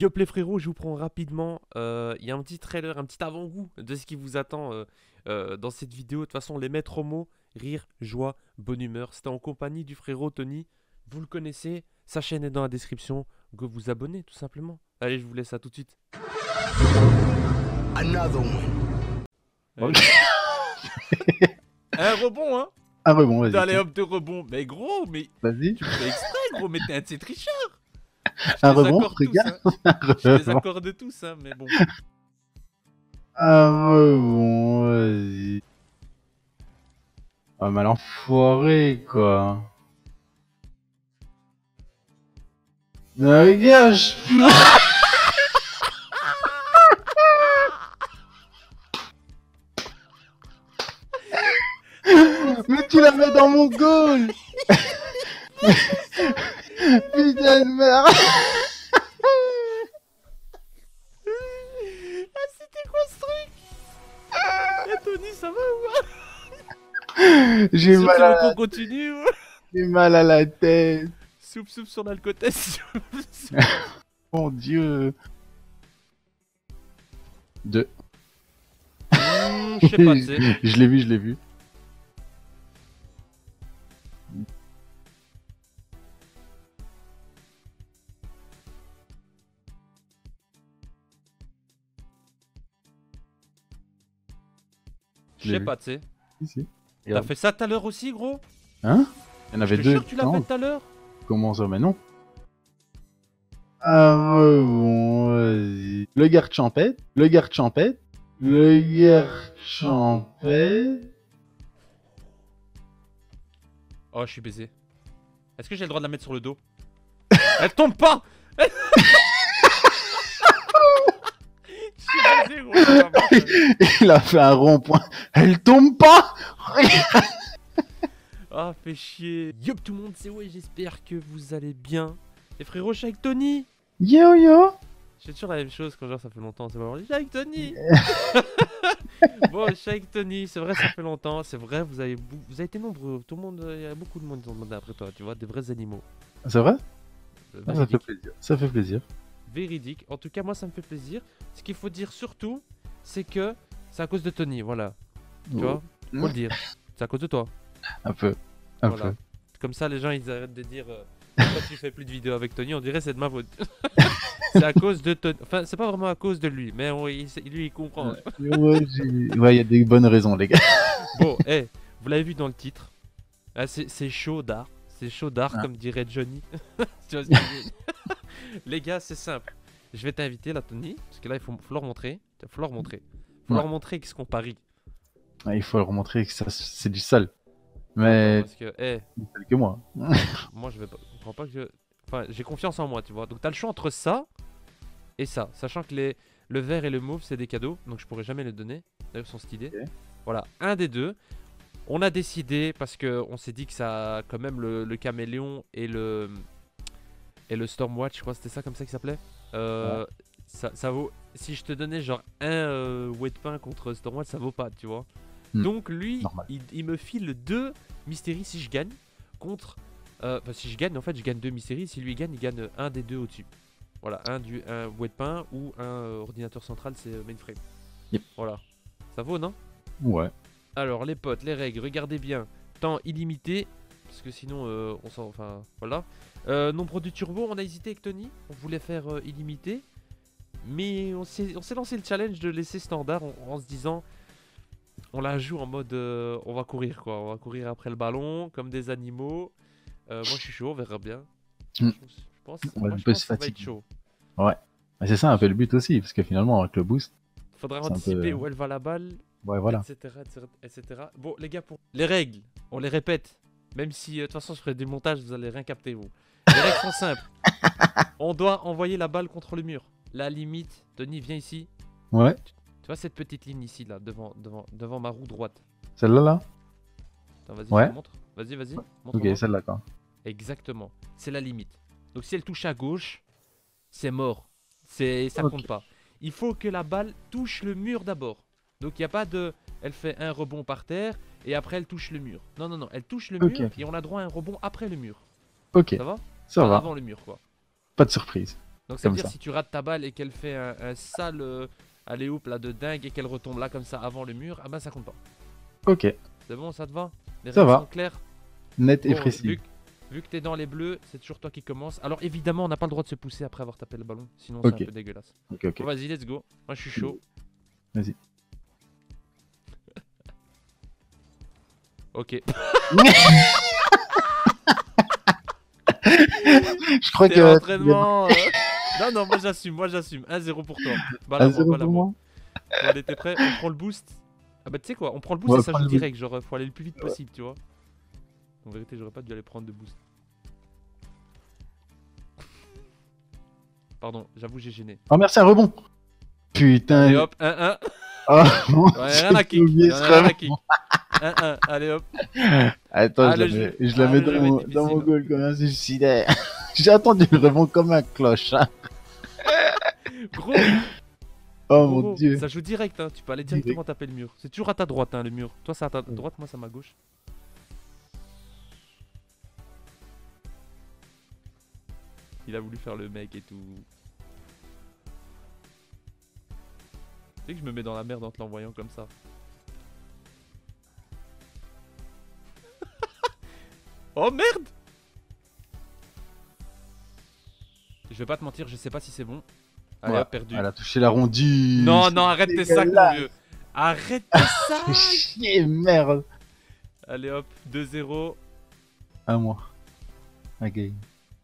Yop les frérots, je vous prends rapidement. Il y a un petit trailer, un petit avant-goût de ce qui vous attend dans cette vidéo. De toute façon, les maîtres mots, rire, joie, bonne humeur. C'était en compagnie du frérot Tony. Vous le connaissez, sa chaîne est dans la description. Go vous abonner tout simplement. Allez, je vous laisse à tout de suite. Another one. Un rebond, hein. Ah ouais, bon, vas-y. Allez hop de rebond. Mais gros, mais Vas-y. tu me fais exprès, gros, mais t'es un de ces tricheurs. Un Je les rebond, accorde tous, regarde. hein. Un Je les rebond. accorde tous, hein, mais bon. Un rebond, vas-y. Ah, mal enfoiré, quoi. Non, regarde, mais tu la mets dans mon goal. Putain de merde. Ah, c'était quoi ce truc? Eh, Tony, ça va ou pas? J'ai Sûr, mal tu veux à qu'on la... continue ou... J'ai mal à la tête. Soupe sur l'alcotest. Mon dieu. Deux. Je sais pas, tu sais. Je l'ai vu, je l'ai vu. Je sais pas, tu sais. Si, si. T'as Regarde. fait ça tout à l'heure aussi, gros? Hein? Il y en Je avait te deux. jure que tu l'as Non. fait tout à l'heure. Comment ça? Mais non. Ah ouais, bon, vas-y. Le garde champêtre. Le garde champêtre. Le garde champêtre. Oh, je suis baisé. Est-ce que j'ai le droit de la mettre sur le dos? Elle tombe pas. Je suis baisé, gros. Ça va, ça. Il a fait un rond-point. Elle tombe pas! Ah, fait chier. Yup, tout le monde, c'est ouais, j'espère que vous allez bien. Les frérots, je suis avec Tony. Yo yo! Je fais toujours la même chose quand genre ça fait longtemps, c'est pas vrai. Je suis avec Tony. Bon, je suis avec Tony, c'est vrai, ça fait longtemps, c'est vrai, vous avez été nombreux, tout le monde, il y a beaucoup de monde qui ont demandé après toi, tu vois, des vrais animaux. C'est vrai? Ah, ça fait Véridique. plaisir. Ça fait plaisir. Véridique. En tout cas, moi, ça me fait plaisir. Ce qu'il faut dire surtout, c'est que c'est à cause de Tony, voilà. Tu vois, faut le dire. C'est à cause de toi. Un peu. Un Voilà. peu. Comme ça, les gens, ils arrêtent de dire pourquoi tu fais plus de vidéos avec Tony, on dirait c'est de ma faute. C'est à cause de Tony. Enfin, c'est pas vraiment à cause de lui, mais lui, il comprend. Ouais, ouais, il y a des bonnes raisons, les gars. Bon, vous l'avez vu dans le titre. Ah, c'est chaud d'art. C'est chaud d'art, Ah. comme dirait Johnny. Tu vois ce que je veux dire. Les gars, c'est simple. Je vais t'inviter là, Tony, parce que là, il faut leur montrer. Faut leur montrer. Faut Ouais. leur montrer qu'est-ce qu'on parie. Ah, il faut leur montrer que ça, c'est du sale. Mais Parce que, plus sale que moi. moi, je vais pas. Je crois pas que je. Enfin, j'ai confiance en moi, tu vois. Donc, t'as le choix entre ça et ça. Sachant que le vert et le mauve, c'est des cadeaux. Donc, je pourrais jamais les donner. D'ailleurs, ils sont stylés. Ok. Voilà, un des deux. On a décidé parce que on s'est dit que ça a quand même le caméléon et le Stormwatch, je crois que c'était ça comme ça qu'il s'appelait. Ça vaut. Si je te donnais genre un Wetpin contre Stormwatch, ça vaut pas, tu vois. Donc lui, Normal. il me file 2 Mysteries si je gagne contre. Enfin, si je gagne, en fait, je gagne 2 Mysteries. Si lui gagne, il gagne un des deux au-dessus. Voilà, un Wetpin ou un ordinateur central, c'est Mainframe. Yep. Voilà. Ça vaut, non? Ouais. Alors les potes, les règles, regardez bien. Temps illimité, parce que sinon on s'en... Enfin voilà. Nombre de turbos, on a hésité avec Tony. On voulait faire illimité. Mais on s'est lancé le challenge de laisser standard en se disant... On la joue en mode... on va courir quoi. On va courir après le ballon comme des animaux. Moi je suis chaud, on verra bien. Mm. Je pense, On moi, va un je peu pense se que ça va être fatiguer. chaud. Ouais. Mais c'est ça un peu le but aussi, parce que finalement, avec le boost, Faudra C'est un peu, anticiper où elle va la balle. ouais, voilà. Etc, etc. Bon, les gars, pour les règles, on les répète. Même si, de toute façon, je ferai des montages, vous allez rien capter, vous. Les règles sont simples. On doit envoyer la balle contre le mur. La limite, Tony, viens ici. Ouais. Tu vois cette petite ligne ici, là, devant ma roue droite. Celle-là, là? Attends, vas-y, Ouais. je te montre. Vas-y, Ok, montre-moi. celle-là, quoi. Exactement. C'est la limite. Donc, si elle touche à gauche, c'est mort. Ça Ok. compte pas. Il faut que la balle touche le mur d'abord. Donc, il n'y a pas de... Elle fait un rebond par terre et après, elle touche le mur. Non, non, non. Elle touche le Ok, mur ok. et on a droit à un rebond après le mur. Ok, Ça va? ça Pas va. avant le mur, quoi. Pas de surprise. Donc ça veut Comme dire ça. si tu rates ta balle et qu'elle fait un sale alley-oop là de dingue et qu'elle retombe là comme ça avant le mur, ah bah ça compte pas. Ok, C'est bon, ça te va? Les Ça règles va. sont claires? net et Bon, précis. vu que t'es dans les bleus, c'est toujours toi qui commence. Alors évidemment, on n'a pas le droit de se pousser après avoir tapé le ballon, sinon Ok. c'est un peu dégueulasse. Ok, ok. Bon, vas-y, let's go. Moi je suis chaud. Vas-y. Ok. Je crois T'es que. entraînement. Non, non, moi j'assume. 1-0 pour toi. Bah À là, zéro bah là, pour moi. Bon, allez, t'es prêt? On prend le boost. Ah bah tu sais quoi, on prend le boost On et va ça prendre joue le direct. Genre, faut aller le plus vite possible, tu vois. En vérité, j'aurais pas dû aller prendre de boost. Pardon, j'avoue, j'ai gêné. Oh, merci, un rebond. Putain. Allez hop, 1-1. Ah, mon Ouais, rien à Dieu, kick. j'ai oublié Y'en a ce rien à rebond. kick. 1-1. Allez hop. Attends, Ah, je la mets le jeu est dans mon difficile. goal comme un suicidaire. J'ai attendu le rebond comme un clochard. Gros, Oh gros, mon dieu. ça joue direct, hein. Tu peux aller directement taper le mur. C'est toujours à ta droite, hein, le mur. Toi, c'est à ta droite, moi, c'est à ma gauche. Il a voulu faire le mec et tout. Tu sais que je me mets dans la merde en te l'envoyant comme ça. Oh merde! Je vais pas te mentir, je sais pas si c'est bon. Allez Ouais, hop, perdu. Elle a touché l'arrondi. Non, non, arrête tes sacs, mon dégueulasse. vieux. Arrête tes Fais sacs! chier, merde. Allez hop, 2-0. À moi. Ok. J'ai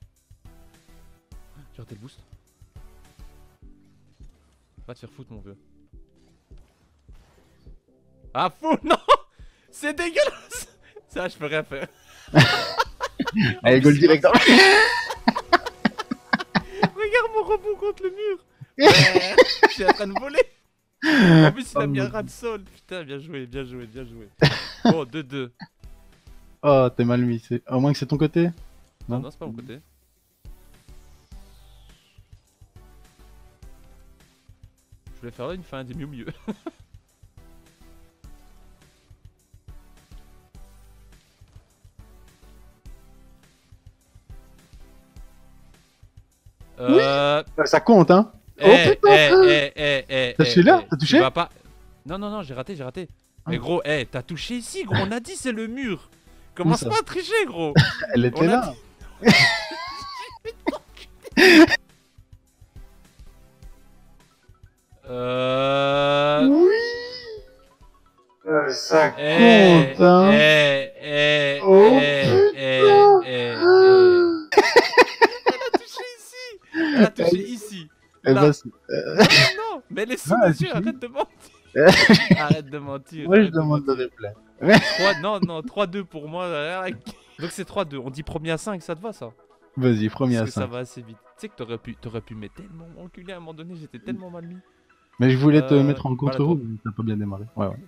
raté le boost. Va te faire foutre, mon vieux. Ah, fou, non! C'est dégueulasse! Ça, je peux rien faire. Allez, goal direct. Regarde mon rebond contre le mur. Je suis en train de voler. En plus, il a Oh, mis un mon ras de sol. Putain, bien joué, bien joué, bien joué. Bon, 2-2. Oh, t'es mal mis. Au moins que c'est ton côté. Non, non, c'est pas mon côté. Je voulais faire là une fin des mieux. Ça compte, hein. Eh, putain. T'as touché là? T'as tu touché? vas pas... Non, non, non, j'ai raté, j'ai raté. Mais Ah. gros, t'as touché ici, gros. On a dit c'est le mur. Commence ça pas à tricher, gros. Elle était On a là. Oui. Ça Eh, compte, hein. Oh, Elle a touché ici. Elle a touché ici. Eh Là. ben, Non, mais les sous Non, elle a les yeux, touché. arrête de mentir. Arrête de mentir. moi je arrête de demande le mentir. replay. 3-2 pour moi. Donc c'est 3-2. On dit premier à 5, ça te va ça? Vas-y, premier Parce à que ça 5. va assez vite. Tu sais que t'aurais pu mettre tellement enculé à un moment donné, j'étais tellement mal mis. Mais je voulais te mettre en voilà, contre-roue, mais t'as pas bien démarré. Ouais, ouais.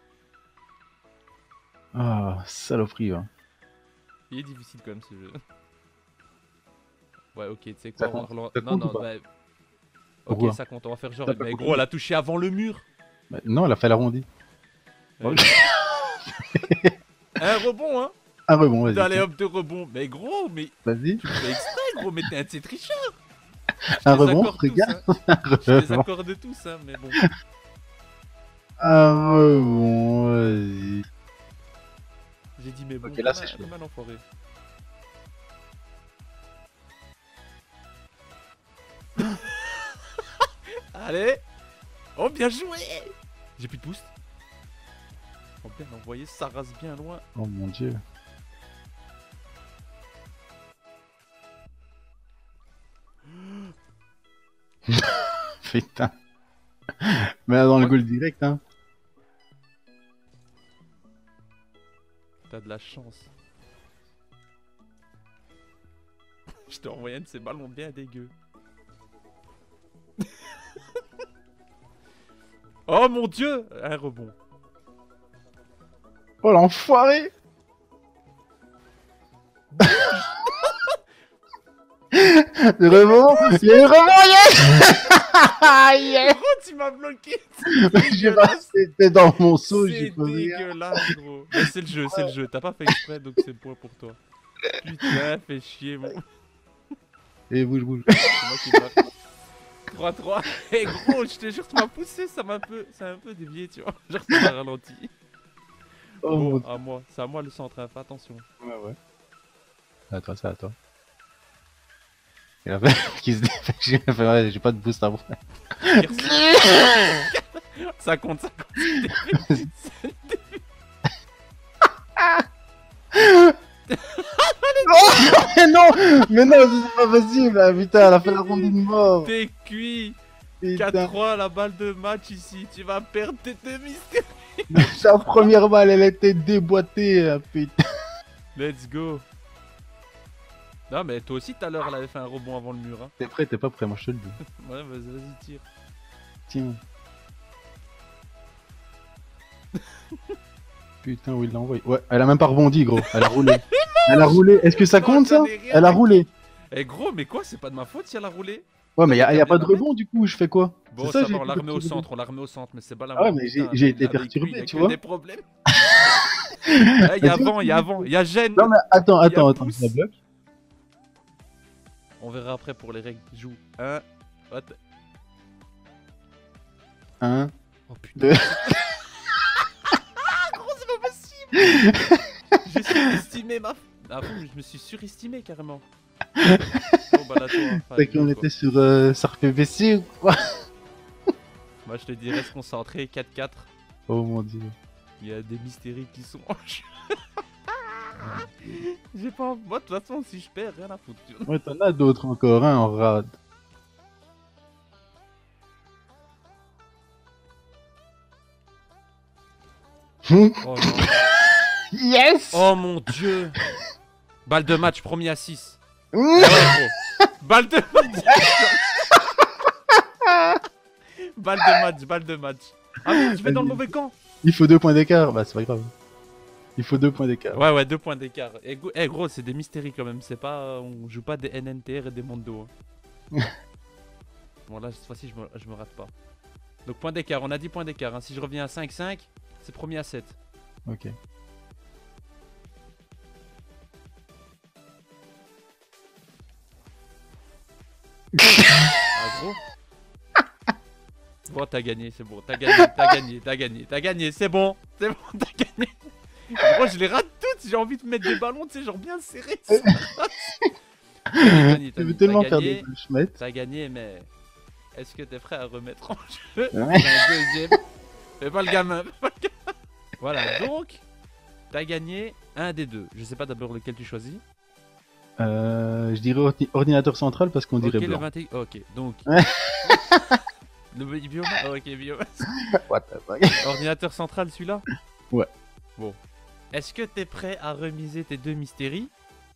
Ah, saloperie, hein. Il est difficile quand même ce jeu. Ouais, ok, tu sais Ça quoi, on va compte, relancer. ça Non, compte non, ou pas? bah. Pourquoi Ok, ça compte, on va faire genre. Ça peut Mais compter. gros, elle a touché avant le mur. Bah, non, elle a fait l'arrondi. Un rebond, hein. Un rebond, vas-y. Allez hop, 2 rebonds. Mais gros, mais Vas-y. tu le fais exprès, gros, mais t'es un de ces tricheurs. Un Je les rebond, accorde tous, regarde. hein. Un Je les rebond. accorde tous, hein, mais bon. Un rebond, vas-y. J'ai dit, mais bon, Ok, là, comme c'est chaud. comme un enfoiré. Allez. Oh, bien joué. J'ai plus de boost. Oh, bien envoyé, ça rase bien loin. Oh mon dieu. Putain. Mais dans le goal direct, hein. T'as de la chance. Je t'ai envoyé un de ces ballons bien dégueux. Oh mon dieu. Un rebond. Oh l'enfoiré. Le rebond. Il y a eu le rebond, yes. Gros, tu m'as bloqué. J'ai pas, c'était dans mon seau, j'ai C'est posé. dégueulasse, gros. Mais c'est le jeu, c'est le jeu. T'as pas fait exprès, donc c'est point pour toi. Putain, fais chier, mon. Et bouge, bouge. C'est moi qui marque. 3-3. Et gros, je te jure, tu m'as poussé, ça a un peu dévié, tu vois. Genre, ça m'a ralenti. Oh mon Bon, dieu. à moi. C'est à moi le centre, hein. Fais attention. Ouais, ouais. À toi, c'est à toi. Il a fait qui se dépêche. J'ai fait, ouais, j'ai pas de boost à moi. Ça compte, ça compte. Mais non, c'est pas possible. Ah, putain, elle a fait la ronde de mort. T'es cuit. Putain. 4-3, la balle de match ici. Tu vas perdre tes demi-stères. Sa première balle, elle était déboîtée. Ah, putain. Let's go. Non, mais toi aussi, tout à l'heure, elle avait fait un rebond avant le mur. Hein. T'es prêt, t'es pas prêt, moi je te le dis. Ouais, vas-y, tire. Tiens. Putain, où il l'a envoyé. Ouais, elle a même pas rebondi, gros. Elle a roulé. Elle a roulé. Est-ce que ça Non, compte, ça j'en ai rien Elle a à- roulé. Eh gros, mais quoi, c'est pas de ma faute si elle a roulé. Ouais, mais y a T'avais pas de câblé la rebond, du coup, je fais quoi? Bon, C'est ça j'ai va, on la été remet au perturbé. centre, mais c'est pas la Ah ouais, mort. mais Putain, j'ai été avec lui, perturbé, il y a tu que vois. des problèmes. Il y a tu vois, avant, il y a avant, il y a gêne. Non, mais attends, Il y a attends, pouce. je la bloque. On verra après pour les règles. Joue. 1. What? 1, Oh putain. 2. Gros, c'est pas possible. J'ai surestimé ma. Ah bon, je me suis surestimé carrément. Bon, bah là, toi. Hein, C'est qu'on était sur PVC ou quoi? Moi, je te dis, reste concentré. 4-4. Oh mon dieu. Il y a des mystéries qui sont en jeu. J'ai pas. Moi, de toute façon, si je perds, rien à foutre. tu vois. Ouais, t'en as d'autres encore, hein, en rade. Oh non. Yes. Oh mon dieu. Balle de match, premier à 6. Mmh. Ouais, gros. Balle de match. Balle de match. Ah merde, je vais dans le mauvais camp. Il faut 2 points d'écart. Bah, c'est pas grave. Il faut 2 points d'écart. Ouais, 2 points d'écart. Eh gros, c'est des mystéries quand même. C'est pas. On joue pas des NNTR et des Mondo. Hein. Bon, là, cette fois-ci, je me rate pas. Donc, point d'écart. On a 10 points d'écart. Hein. Si je reviens à 5-5, c'est premier à 7. Ok. Ah, gros. Bon, t'as gagné, c'est bon. T'as gagné. C'est bon, t'as gagné. Moi, je les rate toutes. J'ai envie de mettre des ballons, tu sais, genre bien serrés. Tu veux tellement faire des schmettes. T'as gagné, mais est-ce que t'es prêt à remettre en jeu Ouais. un deuxième? Fais pas le gamin. Voilà, donc, t'as gagné un des deux. Je sais pas d'abord lequel tu choisis. Je dirais ordinateur central parce qu'on dirait Ok, le blanc. 21. Ok, donc. Ouais. Le biomasse. Ok, biomasse. What the fuck. Ordinateur central, celui-là? Ouais. Bon. Est-ce que t'es prêt à remiser tes deux mystéries?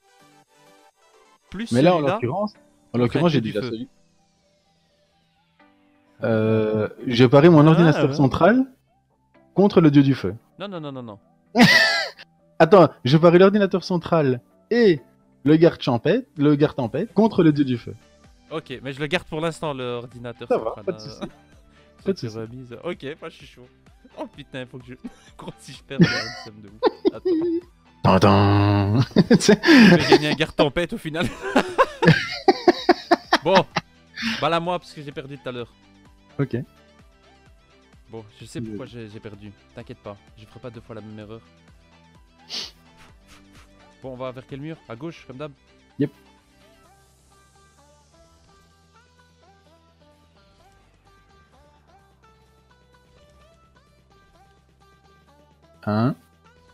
Plus Mais là, en celui-là. l'occurrence, j'ai du déjà feu. celui. Je parie mon ordinateur ouais. central contre le dieu du feu. Non. Attends, je parie l'ordinateur central et le garde tempête contre le dieu du feu. Ok, mais je le garde pour l'instant, l'ordinateur Ça va, central. pas de soucis. Faut Pas de que tu soucis. remises. Ok, moi je suis chaud. Oh putain, faut que je. Gros, si je perds, j'ai un somme de ouf. Attends. Tintin. Je vais gagner un garde tempête au final. Bon, balle à moi parce que j'ai perdu tout à l'heure. Ok. Bon, je sais pourquoi j'ai perdu. T'inquiète pas, je ferai pas deux fois la même erreur. Bon, on va vers quel mur? À gauche, comme d'hab? Yep. Un.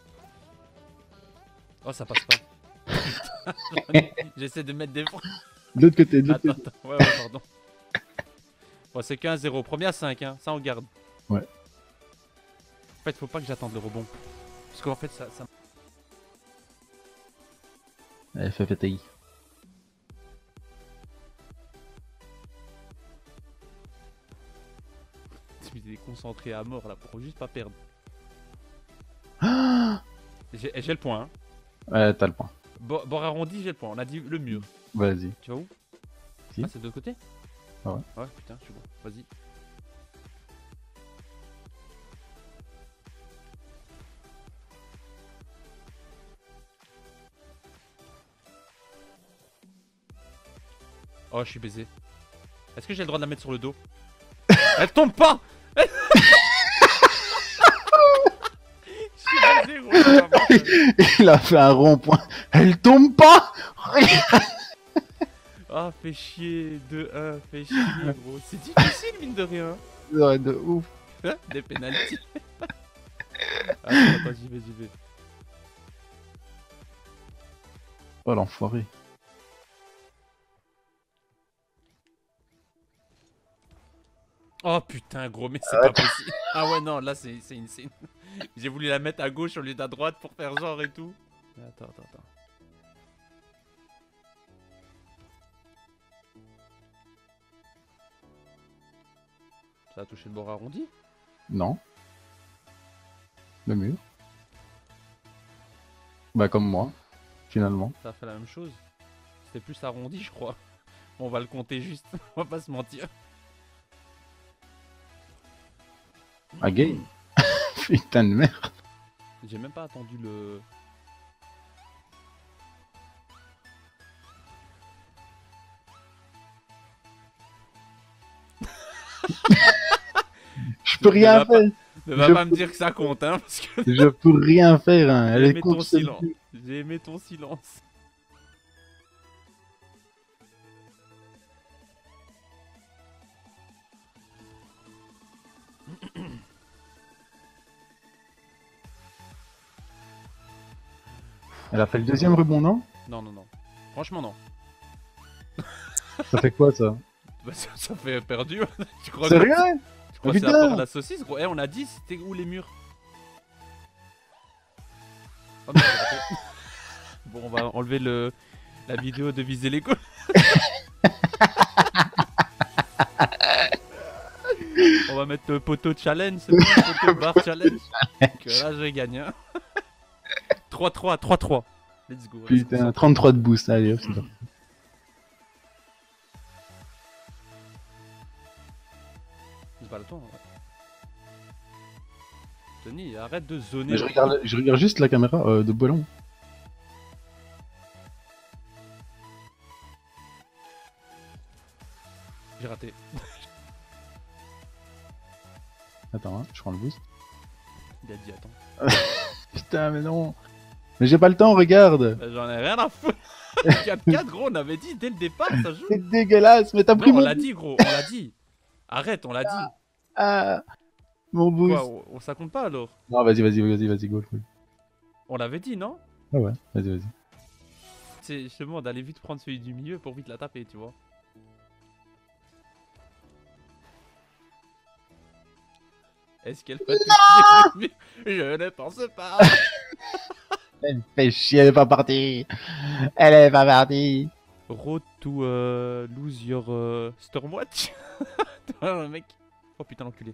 Oh, ça passe pas. J'essaie de mettre des points. De l'autre côté, de l'autre Attends, côté. attends. Ouais, pardon. Bon, c'est 15-0. Premier à 5, hein. Ça, on garde. Ouais. En fait, faut pas que j'attende le rebond. Parce qu'en fait, ça... FFTI. Il est concentré à mort, là, pour juste pas perdre. Ah J'ai le point, hein. Ouais, t'as le point. Bord arrondi, j'ai le point. On a dit le mur. Vas-y. Tu vas où? Si. Ah, c'est de l'autre côté? Ah ouais. Ouais, putain, je suis bon. Vas-y. Oh, je suis baisé. Est-ce que j'ai le droit de la mettre sur le dos? Elle tombe pas. Je suis baisé, gros. c'est pas bon, ça. Il a fait un rond-point. Elle tombe pas. Ah, fais chier. 2-1, fais chier, gros. C'est difficile, mine de rien. Ouais, de ouf. Hein, des pénaltys. Attends, j'y vais. Oh l'enfoiré. Oh putain, gros, mais c'est pas possible. Ah ouais, non, là, c'est insane. J'ai voulu la mettre à gauche au lieu d'à droite pour faire genre et tout. Attends. Ça a touché le bord arrondi? Non. Le mur. Bah comme moi, finalement. Ça a fait la même chose. C'était plus arrondi, je crois. On va le compter juste, on va pas se mentir. Ah gay. Putain de merde. J'ai même pas attendu le... Je peux rien faire. Ne va Je pas me peux- dire que ça compte, hein, parce que Je peux rien faire. Hein. Elle j'ai est aimé ton contre celle silence. J'ai aimé ton silence. Elle a fait le deuxième rebond, non? Non. Franchement, non. Ça fait quoi ça? Bah, ça fait perdu. Tu crois C'est que rien. tu crois que c'est Putain. rapport à la saucisse, gros? Eh, on a dit c'était où les murs? Oh, mais j'ai raté. Bon, on va enlever la vidéo de viser les coups. On va mettre le poteau challenge, c'est bon, poteau bar challenge. Que là, je gagne. Hein. 3-3. Let's go. Putain, 33 de boost. Allez, hop, c'est parti. C'est pas le temps. Ouais. Tony, arrête de zoner. Mais je regarde juste la caméra de ballon. J'ai raté. Attends, hein, je prends le boost. Il a dit attends. Putain, mais non. Mais j'ai pas le temps, regarde. Bah, j'en ai rien à foutre. 4-4, gros, on avait dit dès le départ, ça joue. C'est dégueulasse, mais t'as pris Non, on mon l'a dit, gros, on l'a dit. Arrête, on l'a dit. Ah, mon boost. Quoi, ça compte pas alors? Non, vas-y, go. On l'avait dit, non? Ah ouais, vas-y. C'est justement d'aller vite prendre celui du milieu pour vite la taper, tu vois. Est-ce qu'elle va toucher? Je ne pense pas. Elle me fait chier, elle est pas partie. Elle est pas partie. Road to lose your Stormwatch. Le mec. Oh putain, l'enculé.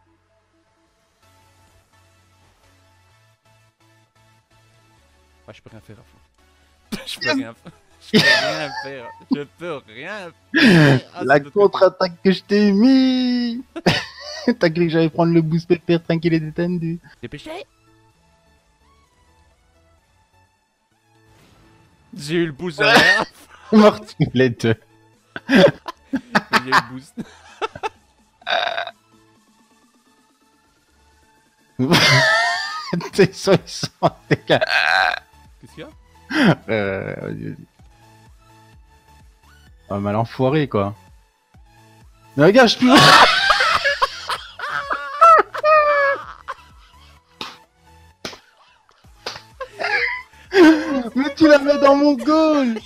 Ouais, je peux rien faire à fond. Je peux rien faire. Je peux rien faire. Ah, La c'est notre contre-attaque que je t'ai mis. T'as cru que j'allais prendre le boost pépère tranquille et détendu. côté. Dépêché. J'ai eu le boost derrière. Mortu les deux. J'ai eu le boost. T'es sur ils sont dégâts. Qu'est-ce qu'il y a? Vas-y. Ah, mal enfoiré quoi. Mais regarde, je peux. Mais tu la mets dans mon goal.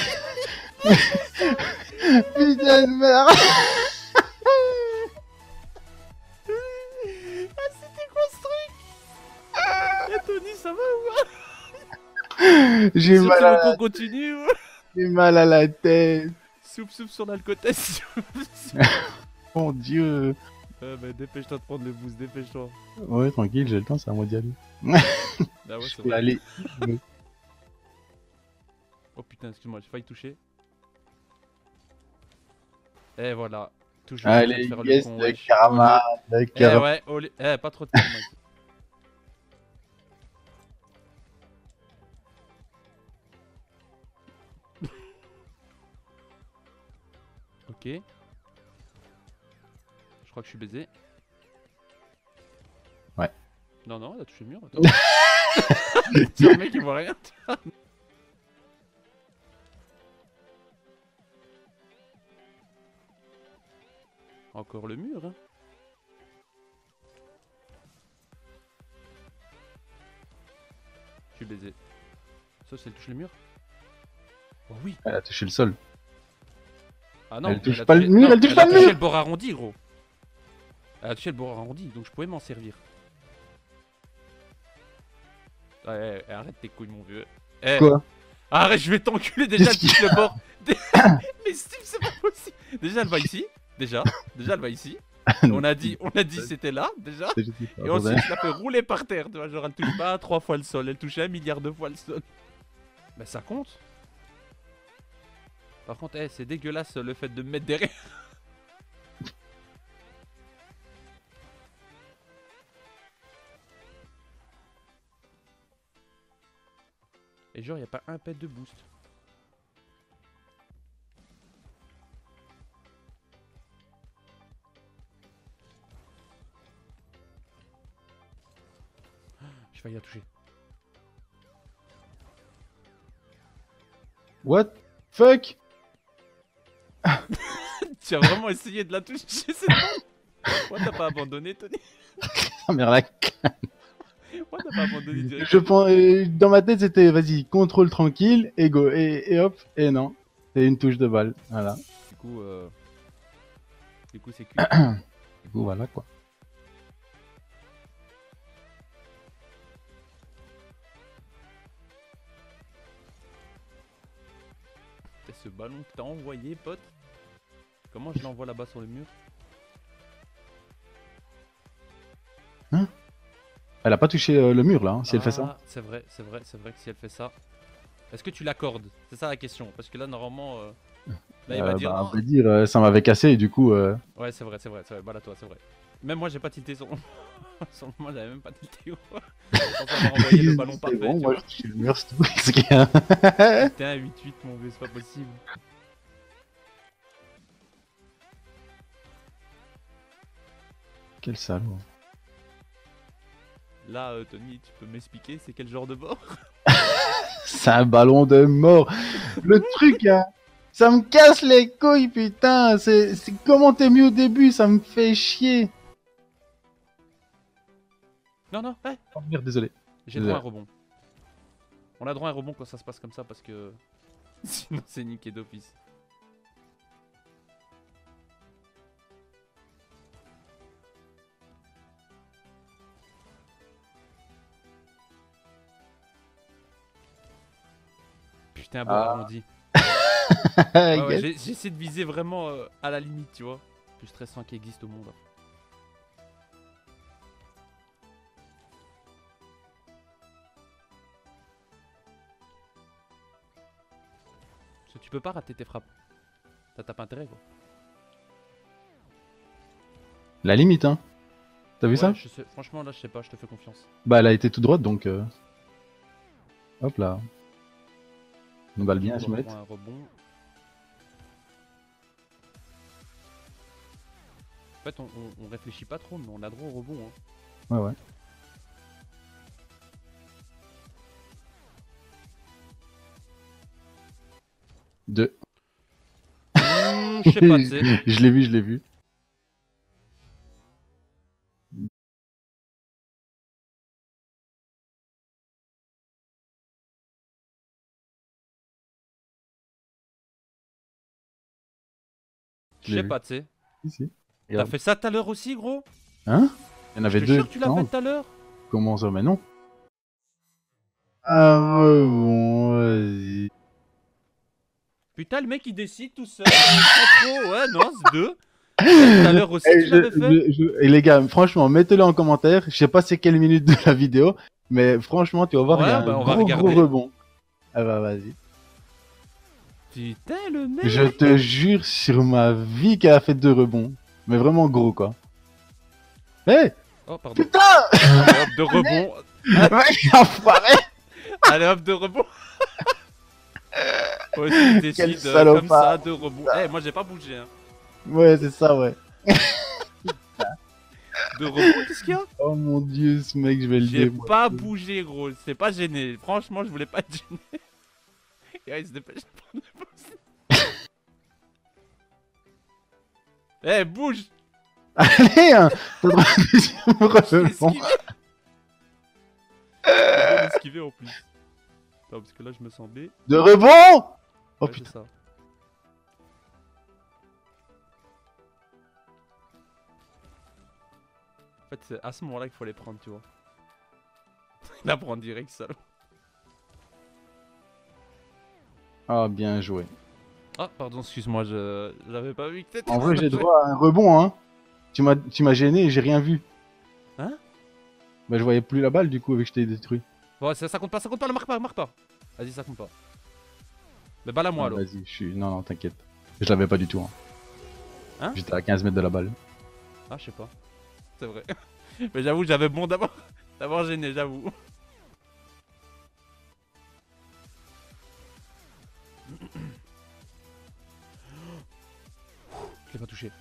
Putain de merde. Ah, c'était quoi ce truc? Eh, Tony, ça va ou quoi? J'ai Soupe, mal, tu veux à... qu'on continue ou... j'ai mal à la tête. Soupe sur l'alcotest. Mon dieu. Bah dépêche-toi de prendre le boost, dépêche-toi. Ouais, tranquille, j'ai le temps, c'est à moi d'y aller. Ah ouais, Je c'est peux vrai. aller. Oh putain, excuse-moi, j'ai failli toucher. Et voilà. Toujours en train de Allez, faire yes, con, le wesh. karma. Le Eh karma. ouais, pas trop de karma. Ok. Je crois que je suis baisé. Ouais. Non, non, elle a touché le mur. Attends. C'est un mec qui voit rien. Encore le mur, hein. Je suis baisé. Sauf si elle touche le mur. Oh oui. Elle a touché le sol. Ah non, Elle touche a pas touché- le mur, non, elle touche pas a le touché mur. le bord arrondi, gros. Elle a touché le bord arrondi, donc je pouvais m'en servir. Ouais, arrête tes couilles, mon vieux. Eh, Quoi? arrête, je vais t'enculer déjà, elle Qu'est-ce qu'il touche le bord. Mais Steve, c'est pas possible. Déjà, elle va ici. Déjà, elle va ici. On a dit c'était là, déjà. Et ensuite, je la fais rouler par terre, tu vois. Genre, elle touche pas 3 fois le sol, elle touche 1 milliard de fois le sol. Bah, ça compte. Par contre, c'est dégueulasse le fait de me mettre derrière. Et genre, y a pas un pet de boost. J'ai failli la toucher. What? Fuck? Tu as vraiment essayé de la toucher, cette balle? Pourquoi t'as pas abandonné, Tony? Ah merde, là. Pourquoi t'as pas abandonné direct? Je pense, dans ma tête, c'était vas-y, contrôle tranquille, et go, et hop, et non. C'est une touche de balle, voilà. Du coup, c'est cul. Du coup, voilà quoi. Et ce ballon que t'as envoyé, pote. Comment je l'envoie là-bas sur le mur? Elle a pas touché le mur là, hein, si elle fait ça. C'est vrai que si elle fait ça. Est-ce que tu l'accordes? C'est ça la question. Parce que là, normalement. Là, il va dire. On va dire, ça m'avait cassé et du coup. Ouais, c'est vrai. Bah là, toi, c'est vrai. Même moi, j'ai pas tilté sur. Sur le moment, j'avais même pas tilté. Je pense avoir envoyé le ballon C'est parfait. bon, tu moi vois. je touche le mur, c'est tout. C'est qu'il y a- T'es un 8-8, mon vieux, c'est pas possible. Quel salaud. Là, Tony, tu peux m'expliquer, c'est quel genre de bord? C'est un ballon de mort. Le truc, hein, ça me casse les couilles, putain. C'est comment t'es mis au début, ça me fait chier. Non, non, ouais. Oh merde, désolé. J'ai droit à un rebond. On a droit à un rebond quand ça se passe comme ça parce que. Sinon, c'est niqué d'office. Putain, bon arrondi. Ouais, ouais, j'ai essayé de viser vraiment à la limite, tu vois. Plus stressant qui existe au monde. Parce que tu peux pas rater tes frappes. T'as pas intérêt, quoi. La limite, hein. T'as vu Ouais, ça? je sais, franchement, là, je sais pas, je te fais confiance. Bah, elle a été tout droite donc. Hop là. Une balle bien à On se doit mettre. prendre un rebond. En fait, on réfléchit pas trop, mais on a droit au rebond. Hein. Ouais, ouais. Deux. Je sais pas, tu sais. Je l'ai vu, je l'ai vu. Je sais pas, tu sais. Ici. T'as fait ça tout à l'heure aussi, gros? Hein? Il y en Je avait te deux. jure que tu l'as Non, fait tout à l'heure. comment ça? Mais non. Ah ouais, bon, vas-y. Putain, le mec il décide tout seul. Pas trop, ouais, non, c'est deux. Tout à l'heure aussi, tu l'avais fait. Et les gars, franchement, mettez-le en commentaire. Je sais pas c'est quelle minute de la vidéo, mais franchement, tu vas voir, il y a Ouais, bah, un on va gros regarder. rebond. Ah bah vas-y. Putain, le mec. Je te jure sur ma vie qu'elle a fait deux rebonds. Mais vraiment gros, quoi. Hé! Oh, pardon. Putain! Allez, hop, de rebond. Mec, enfoiré! Allez, hop, de rebond. Moi aussi, je Quel décide salopard. comme ça, de rebond. Eh, moi j'ai pas bougé, hein. Ouais, c'est ça, ouais. De rebond, qu'est-ce qu'il y a? Oh mon dieu, ce mec, je vais le J'ai dire. pas bougé, gros. C'est pas gêné. Franchement, je voulais pas être gêné. Il se dépêche de prendre le poste. Eh, bouge! Allez, hein. T'as le droit de Je l'ai rebond. esquivé. J'ai bien esquivé en plus. Attends, parce que là, je me sens B. De rebond. Oh Ouais, putain. c'est ça. En fait, c'est à ce moment-là qu'il faut les prendre, tu vois. Il la prend direct, ça. Ah, bien joué. Ah, pardon, excuse-moi, j'avais pas vu que t'étais. En vrai, j'ai droit à un rebond, hein. Tu m'as gêné et j'ai rien vu. Hein? Bah, je voyais plus la balle du coup, avec que je t'ai détruit. Bon, ça compte pas, ne marque pas, marque pas. Vas-y, ça compte pas. Mais balle à moi Ah, alors. vas-y, je suis. Non, non, t'inquiète. Je l'avais pas du tout. Hein. Hein? J'étais à 15 mètres de la balle. Ah, je sais pas. C'est vrai. Mais j'avoue, j'avais bon d'avoir gêné, j'avoue. Je l'ai pas touché.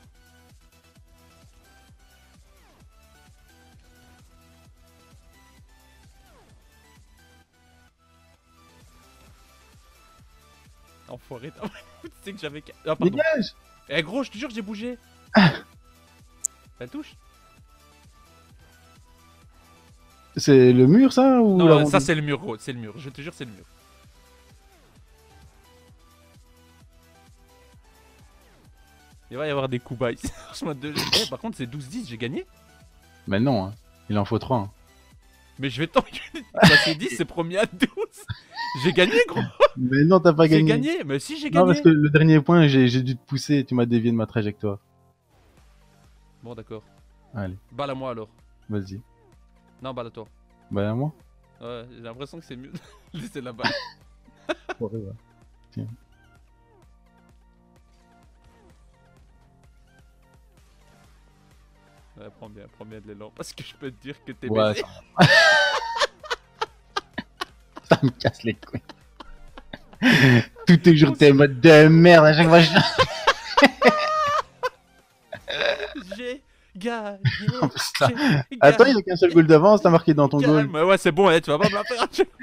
Enfoiré, tu sais que j'avais. Ah, pardon. Dégage. Eh gros, je te jure, j'ai bougé. Elle touche? C'est le mur ça ou Non, la ça rondelle? c'est le mur, gros, c'est le mur. Je te jure, c'est le mur. Il va y avoir des coups bas ici. Franchement, eh, par contre, c'est 12-10, j'ai gagné. Mais non, hein. Il en faut 3. Hein. Mais je vais t'engueuler. Bah, c'est 10, c'est premier à 12. J'ai gagné, gros. Mais non, t'as pas J'ai gagné. gagné. Mais si, j'ai Non, gagné. parce que le dernier point, j'ai dû te pousser et tu m'as dévié de ma trajectoire. Bon, d'accord. Allez, Balle à moi alors. vas-y. Non, balle à toi. Bah, à moi. Ouais, j'ai l'impression que c'est mieux de laisser la balle. Ouais, ouais. Tiens. Ouais, prends bien de l'élan. Parce que je peux te dire que t'es Ouais, baisé. ça me casse les couilles. Tout toujours tes modes de merde à chaque fois. J'ai gagné. Oh, putain. J'ai Attends, il gagné. y a qu'un seul goal d'avance, t'as marqué dans ton goal. Calme. Ouais, c'est bon, tu vas pas me la faire.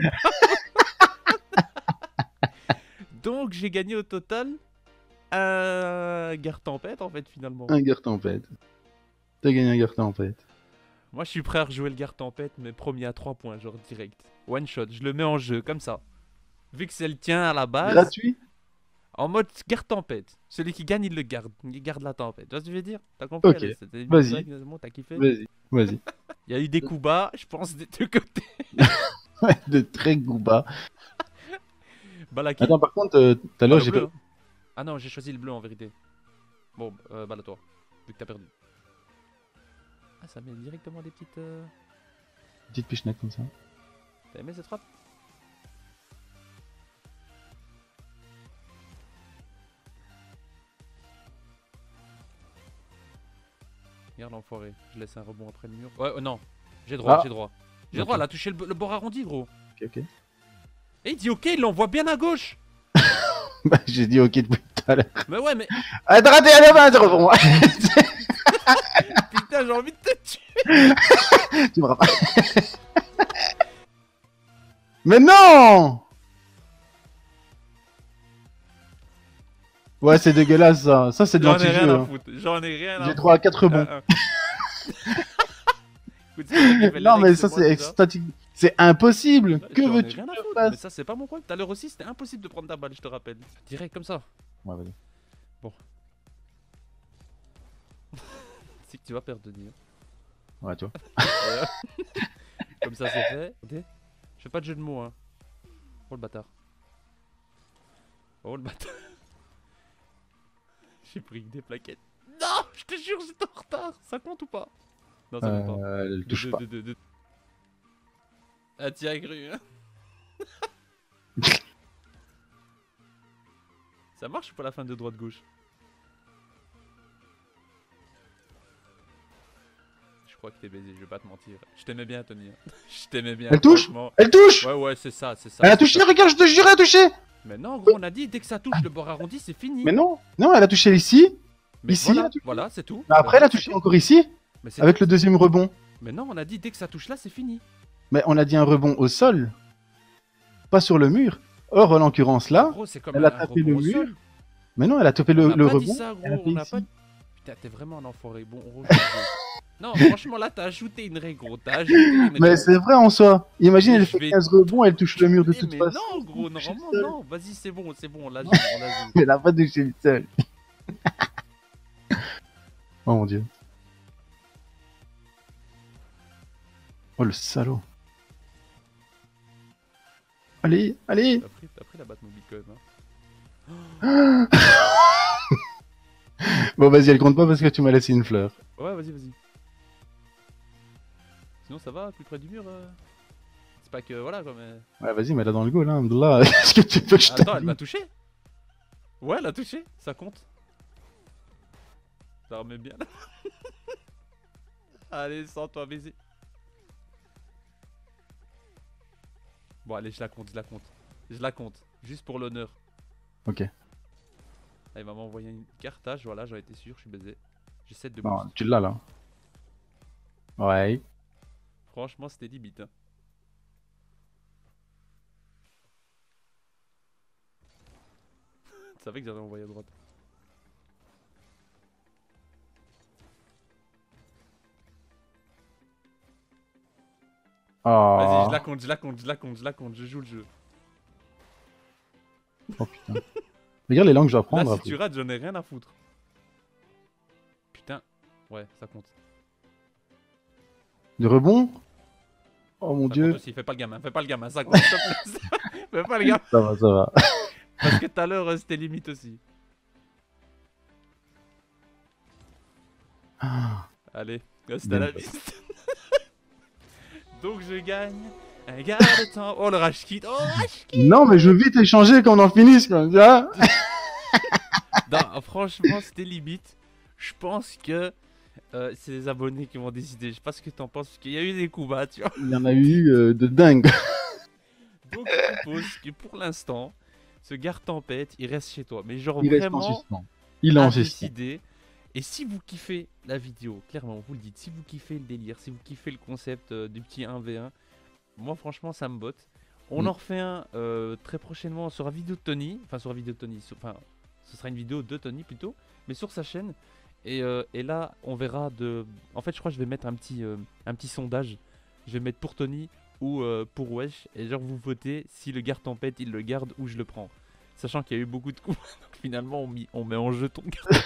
Donc, j'ai gagné au total un guerre tempête en fait, finalement. Un guerre tempête. T'as gagné un guerre tempête. Moi, je suis prêt à rejouer le guerre tempête, mais premier à 3 points, genre direct. One shot, je le mets en jeu comme ça. Vu que c'est le tien à la base, Gratuit. en mode guerre tempête. Celui qui gagne, il le garde. Il garde la tempête. Tu vois ce que je veux dire? T'as compris? Ok, Allez, c'était une vas-y. blague, c'est bon, t'as kiffé? Vas-y, vas-y. Il y a eu des coups bas, je pense, des deux côtés. Ouais, de très goût bas. Balle à qui? Attends, par contre, tout à l'heure, Balle au j'ai bleu, pas. hein. Ah non, j'ai choisi le bleu en vérité. Bon, balle à toi, vu que t'as perdu. Ah, ça met directement des petites. Petite pichenette comme ça. T'as aimé cette frappe? Regarde l'enfoiré, je laisse un rebond après le mur. Ouais, non, j'ai droit, Ah. j'ai droit. J'ai Ok. droit, elle a touché le bord arrondi, gros. Ok, ok. Et il dit ok, il l'envoie bien à gauche. Bah, j'ai dit ok depuis tout à l'heure. Mais ouais, mais Ah, t'as raté, allez, va, 0 pour moi. putain, j'ai envie de te tuer. Tu me rappelles. Mais non! Ouais, c'est dégueulasse ça. Ça, c'est de J'en ai rien l'anti-jeu. à Hein. foutre, j'en ai rien à J'ai foutre. droit à 4 bons. Écoute, c'est toi qui fais les Non, règles, mais c'est ça, moi, c'est déjà. statique. C'est impossible. Ouais, Que j'en ai veux-tu rien que à je foutre, fasse? Mais ça, c'est pas mon problème. Tout à l'heure aussi, c'était impossible de prendre ta balle, je te rappelle. Direct comme ça. Ouais, vas-y. C'est que tu vas perdre, Denis. Hein. Ouais, tu vois. Comme ça, c'est fait. Regardez. Je fais pas de jeu de mots, hein. Oh le bâtard. Oh le bâtard. J'ai pris des plaquettes. Non, je te jure, j'étais en retard. Ça compte ou pas? Non, ça compte pas. Elle touche pas. Ah, tiens, cru, hein. Ça marche ou pas la fin de droite-gauche? Je crois que t'es baisé, je vais pas te mentir. Je t'aimais bien, Tony. Hein. Je t'aimais bien. Elle touche? franchement. Elle touche! Ouais, ouais, c'est ça, c'est ça. Elle a c'est touché, ça. regarde, je te jure, elle a touché! Mais non, gros, on a dit dès que ça touche le bord arrondi, c'est fini. Mais non, non, elle a touché ici. Mais Ici, voilà, là, tu- voilà, c'est tout. Mais après, là, tu touches encore ici, Mais, c'est avec tout. le deuxième rebond. Mais non, on a dit dès que ça touche là, c'est fini. Mais on a dit un rebond au sol, pas sur le mur. Or, en l'occurrence, là, Gros, c'est comme elle a un tapé rebond le au mur. sol. mais non, elle a topé On le n'a pas rebond. dit ça, elle a gros. fait On n'a ici. pas. Putain, t'es vraiment un enfoiré. Bon, on rejoue le jeu. Non, franchement, là, t'as ajouté une règle, gros. T'as ajouté une règle. Mais c'est vrai en soi. Imagine, Mais elle je fait vais 15 rebonds, elle touche le mur de Eh, toute mais façon. non, gros, touche normalement, le sol. non. Vas-y, c'est bon, on l'a joué, on l'a joué. Elle a pas touché le sol. Oh mon dieu. Oh le salaud. Allez, allez. T'as pris la batte mobile quand même, hein. Bon, vas-y, elle compte pas parce que tu m'as laissé une fleur. Ouais, vas-y. Sinon, ça va, plus près du mur. C'est pas que, voilà, quoi, mais. Ouais, vas-y, mets-la dans le goal, hein. Là, est-ce que tu peux que je Attends, elle t'aide m'a touché. Ouais, elle a touché, ça compte. Ça remet bien. Allez, sens-toi baiser. Bon, allez, je la compte. Juste pour l'honneur. Ok. Ah, il va m'envoyer une cartage, voilà, j'en étais sûr, je suis baisé. J'ai 7 de Non, boost. tu l'as là. Ouais. Franchement, c'était limite. Hein. Tu savais que j'allais envoyer à droite. Oh. Vas-y, je la compte, je joue le jeu. Oh putain. Regarde les langues que je dois Là, prendre. si après. tu rates, j'en ai rien à foutre. Putain. Ouais, ça compte. De rebond. Oh mon Ça dieu. compte aussi, fais pas le gamin, ça compte, s'il te plaît. Fais pas le gamin. Ça va, ça va. Parce que tout à l'heure, c'était limite aussi. Allez, reste à la Bien liste. Donc je gagne un gars de temps. Oh le rage kit. Oh rage kit. Non, mais je veux vite échanger qu'on en finisse, quoi. Ah. Non, franchement, c'était limite. Je pense que c'est les abonnés qui vont décider. Je sais pas ce que t'en penses, parce qu'il y a eu des coups bas, tu vois. Il y en a eu de dingue. Donc je propose que pour l'instant, ce gars tempête, il reste chez toi. Mais genre Il reste en vraiment suspens. Il est en à suspens. décider. Et si vous kiffez la vidéo, clairement, vous le dites, si vous kiffez le délire, si vous kiffez le concept du petit 1v1, moi franchement ça me botte. On en refait un très prochainement sur la vidéo de Tony, enfin sur la vidéo de Tony, enfin ce sera une vidéo de Tony plutôt, mais sur sa chaîne. Et là on verra de... En fait je crois que je vais mettre un petit sondage, je vais mettre pour Tony ou pour Wesh, et genre vous votez si le gars tempête il le garde ou je le prends. Sachant qu'il y a eu beaucoup de coups, donc finalement on met en jeu ton gars.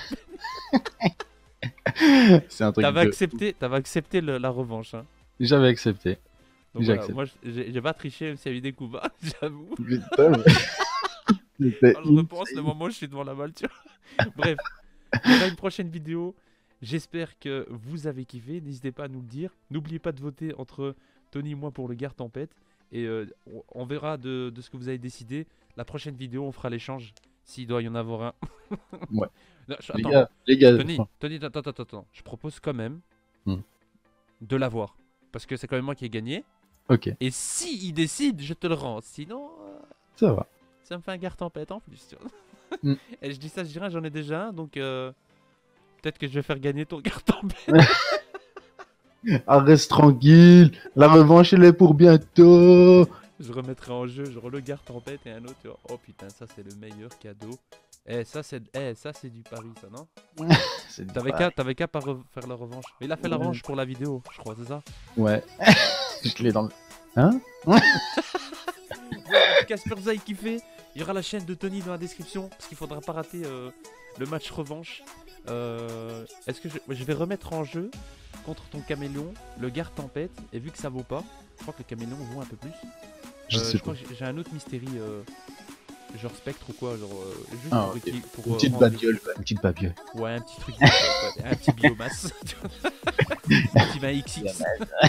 C'est un truc. T'avais accepté la revanche. Hein. J'avais accepté. Donc J'ai voilà, accepté. moi j'ai pas triché même s'il y a eu des coups bas, j'avoue. Putain, mais- C'était Quand je repense le moment où je suis devant la balle, tu vois. Bref, il y aura une prochaine vidéo. J'espère que vous avez kiffé. N'hésitez pas à nous le dire. N'oubliez pas de voter entre Tony et moi pour le Gare Tempête. Et on verra de ce que vous avez décidé. La prochaine vidéo, on fera l'échange. S'il doit y en avoir un. Ouais. Non, Les attends, gars, Tony, attends. Je propose quand même Hmm. de l'avoir. Parce que c'est quand même moi qui ai gagné. ok, Et si il décide, je te le rends. Sinon, ça va. ça me fait un Gare Tempête en plus. Tu vois. Hmm. Et je dis ça, je dirais, j'en ai déjà un. Donc peut-être que je vais faire gagner ton Gare Tempête. Ah, reste tranquille. La revanche, elle est pour bientôt. Je remettrai en jeu, genre le Gare Tempête et un autre. Tu vois. Oh putain, ça c'est le meilleur cadeau. Ça c'est du pari, ça, non? C'est du T'avais pareil. qu'à pas faire la revanche. Mais il a fait la Ouais. revanche pour la vidéo, je crois, c'est ça? Ouais. Je l'ai dans le. Hein? Ouais, en tout cas, j'espère que vous avez kiffé. Il y aura la chaîne de Tony dans la description, parce qu'il faudra pas rater le match revanche. Est-ce que je vais remettre en jeu contre ton caméléon le Gare Tempête, et vu que ça vaut pas, je crois que le caméléon vaut un peu plus. Je sais crois pas. que j'ai un autre mystérie, genre spectre ou quoi, genre juste Ah, pour, ok. pour, Une petite rendre- babiole, quoi. Une petite babiole. Ouais, un petit truc, ouais, un petit biomasse. Tu vois. Un petit 20 XX.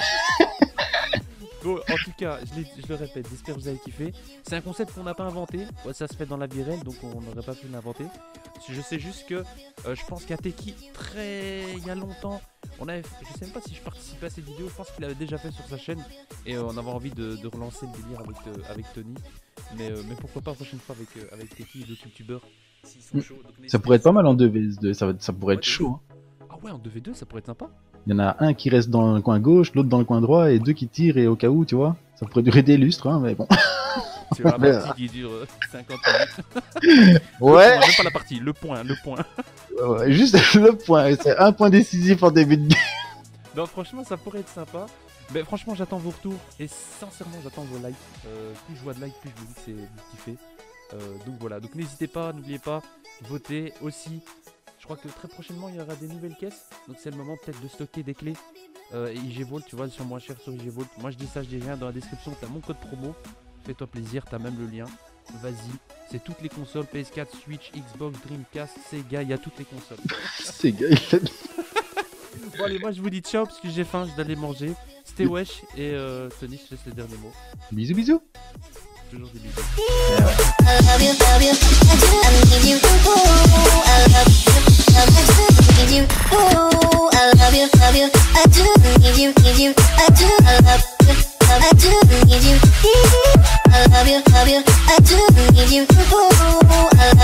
Bon, en tout cas, je le répète, j'espère que vous avez kiffé. C'est un concept qu'on n'a pas inventé. Ouais, ça se fait dans la vie réelle, donc on n'aurait pas pu l'inventer. Je sais juste que je pense qu'à Teki, il y a longtemps, je sais même pas si je participais à cette vidéo, je pense qu'il avait déjà fait sur sa chaîne. Et on avait envie de relancer le délire avec Tony. Mais pourquoi pas la prochaine fois avec Teki et d'autres youtubeurs. s'ils sont chauds. Donc Ça n'hésitez pourrait être pas pas. mal en 2v2, ça pourrait être Ouais, chaud. Hein. Ah ouais, en 2v2, ça pourrait être sympa. Il y en a un qui reste dans le coin gauche, l'autre dans le coin droit, et deux qui tirent, et au cas où, tu vois. Ça pourrait durer des lustres, hein, mais bon. C'est la Mais, partie qui dure 50 minutes. Ouais, Même pas la partie, le point. ouais, juste le point, c'est un point décisif en début de game. Non, franchement, ça pourrait être sympa. Mais franchement, j'attends vos retours. Et sincèrement, j'attends vos likes. Plus je vois de likes, plus je me dis que c'est vous kiffez. Donc voilà. Donc n'hésitez pas, n'oubliez pas, votez aussi. Je crois que très prochainement, il y aura des nouvelles caisses. Donc c'est le moment peut-être de stocker des clés. IG Vault, tu vois, elles sont moins chères sur IG Vault. Moi, je dis ça, je dis rien. Dans la description, t'as mon code promo. Fais-toi plaisir, t'as même le lien. Vas-y. C'est toutes les consoles, PS4, Switch, Xbox, Dreamcast, Sega, il y a toutes les consoles. C'est gay, il a- Bon allez, moi je vous dis ciao parce que j'ai faim, je dois aller manger. C'était wesh et Tony, je te laisse les derniers mots. Bisous, bisous. Toujours des bisous. I love you, I need you, ooh, I love you, need you, ooh, I love you, I do need you, I do, I love you, I do need you, I love you, I do need you, ooh, I love